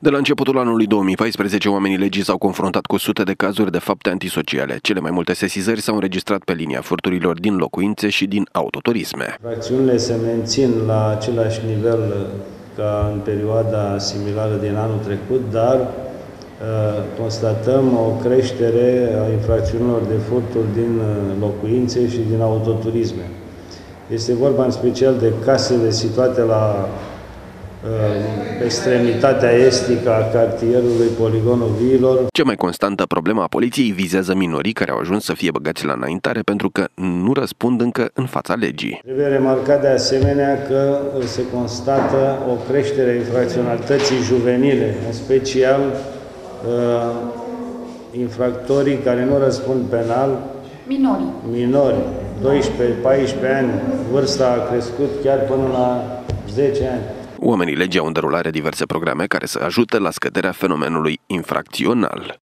De la începutul anului 2014, oamenii legii s-au confruntat cu sute de cazuri de fapte antisociale. Cele mai multe sesizări s-au înregistrat pe linia furturilor din locuințe și din autoturisme. Infracțiunile se mențin la același nivel ca în perioada similară din anul trecut, dar constatăm o creștere a infracțiunilor de furturi din locuințe și din autoturisme. Este vorba în special de casele situate la extremitatea estică a cartierului Poligonul Viilor. Cea mai constantă problemă a poliției vizează minorii care au ajuns să fie băgați la înaintare pentru că nu răspund încă în fața legii. Trebuie remarcat de asemenea că se constată o creștere a infracționalității juvenile, în special infractorii care nu răspund penal, minori, 12-14 ani, vârsta a crescut chiar până la 10 ani. Oamenii legii au în derulare diverse programe care să ajute la scăderea fenomenului infracțional.